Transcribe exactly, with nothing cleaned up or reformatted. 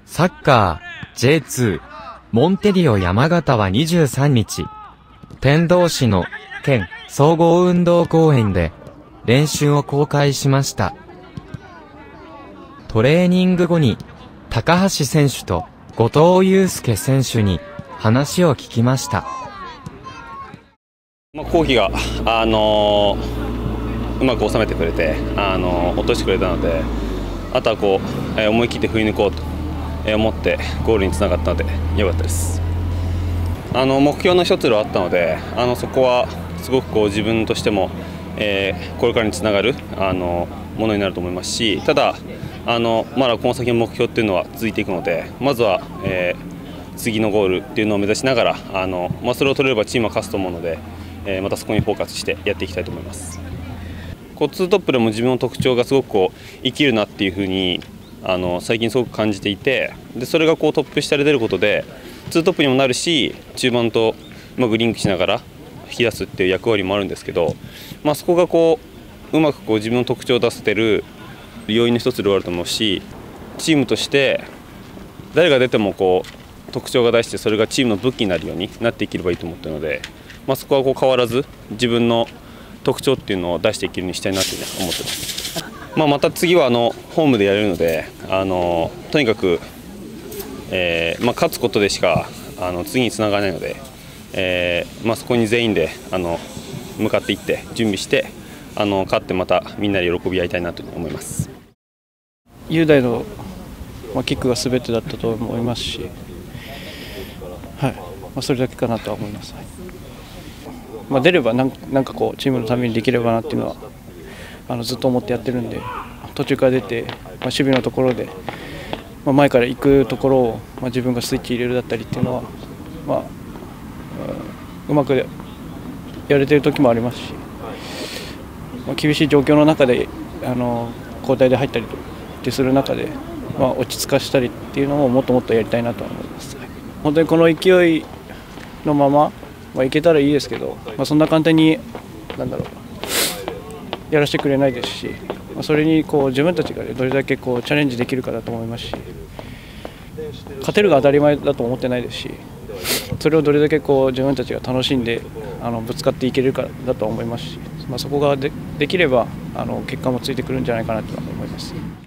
サッカー ジェイツー モンテディオ山形はにじゅうさんにち、天童市の県総合運動公園で練習を公開しました。トレーニング後に高橋選手と後藤祐介選手に話を聞きました。 コーヒーが、あのー、うまく収めてくれて、あのー、落としてくれたので、あとはこう、えー、思い切って振り抜こうと思ってゴールにつながったので良かったです。あの目標の一つではあったので、あのそこはすごくこう自分としても、えー、これからにつながるあのものになると思いますし、ただあのまだこの先の目標っていうのは続いていくので、まずは、えー、次のゴールっていうのを目指しながら、あの、まあ、それを取れればチームは勝つと思うので、えー、またそこにフォーカスしてやっていきたいと思います。こうツートップでも自分の特徴がすごくこう生きるなっていうふうにあの最近すごく感じていて、でそれがこうトップ下で出ることでツートップにもなるし、中盤とうまくリンクしながら引き出すっていう役割もあるんですけど、まあ、そこがこううまくこう自分の特徴を出せてる要因の一つではあると思うし、チームとして誰が出てもこう特徴が出して、それがチームの武器になるようになっていければいいと思っているので、まあ、そこはこう変わらず自分の特徴っていうのを出していけるようにしたいなというふうに思ってます。まあ、また次はあのホームでやれるので、あのとにかく、えーまあ、勝つことでしかあの次につながらないので、えーまあ、そこに全員であの向かっていって準備して、あの勝ってまたみんなで喜び合いたいなと思います。 雄大の、まあ、キックが全てだったと思いますし、はい、まあ、それだけかなとは思います。はい、まあ、出ればなん、なんかこうチームのためにできればなっていうのはあのずっと思ってやってるんで、途中から出て、まあ、守備のところで、まあ、前から行くところを、まあ、自分がスイッチ入れるだったりっていうのは、まあ、うまくやれてる時もありますし、まあ、厳しい状況の中であの交代で入ったりってする中で、まあ、落ち着かせたりっていうのももっともっとやりたいなと思います。本当にこの勢いのまま、まあ、いけたらいいですけど、まあ、そんな簡単になんだろうやらせてくれないですし、まあ、それにこう自分たちがどれだけこうチャレンジできるかだと思いますし、勝てるが当たり前だと思ってないですし、それをどれだけこう自分たちが楽しんであのぶつかっていけるかだと思いますし、まあ、そこが で, できればあの結果もついてくるんじゃないかなと思います。